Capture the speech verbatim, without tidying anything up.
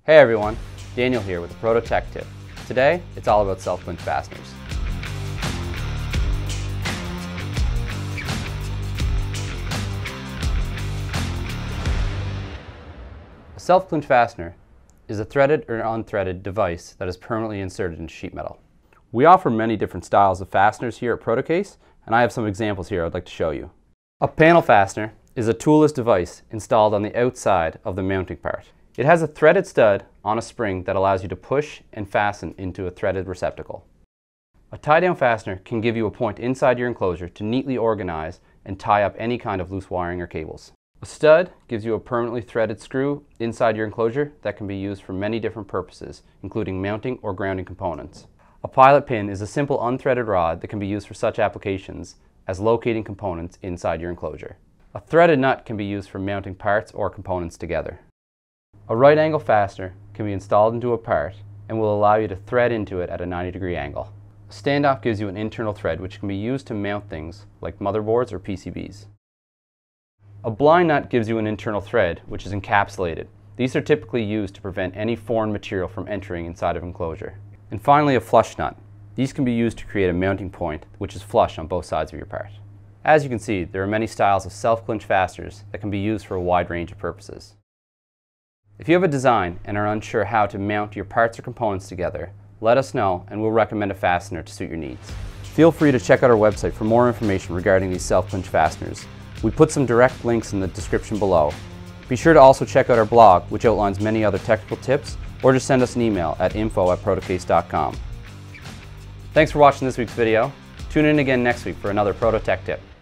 Hey everyone, Daniel here with the Proto Tech Tip. Today, it's all about self-clinch fasteners. A self-clinch fastener is a threaded or unthreaded device that is permanently inserted into sheet metal. We offer many different styles of fasteners here at Protocase, and I have some examples here I'd like to show you. A panel fastener is a toolless device installed on the outside of the mounting part. It has a threaded stud on a spring that allows you to push and fasten into a threaded receptacle. A tie-down fastener can give you a point inside your enclosure to neatly organize and tie up any kind of loose wiring or cables. A stud gives you a permanently threaded screw inside your enclosure that can be used for many different purposes, including mounting or grounding components. A pilot pin is a simple unthreaded rod that can be used for such applications as locating components inside your enclosure. A threaded nut can be used for mounting parts or components together. A right angle fastener can be installed into a part and will allow you to thread into it at a ninety degree angle. A standoff gives you an internal thread which can be used to mount things like motherboards or P C Bs. A blind nut gives you an internal thread which is encapsulated. These are typically used to prevent any foreign material from entering inside of an enclosure. And finally, a flush nut. These can be used to create a mounting point which is flush on both sides of your part. As you can see, there are many styles of self-clinch fasteners that can be used for a wide range of purposes. If you have a design and are unsure how to mount your parts or components together, let us know and we'll recommend a fastener to suit your needs. Feel free to check out our website for more information regarding these self-clinch fasteners. We put some direct links in the description below. Be sure to also check out our blog, which outlines many other technical tips, or just send us an email at info at protocase dot com. Thanks for watching this week's video. Tune in again next week for another Proto Tech Tip.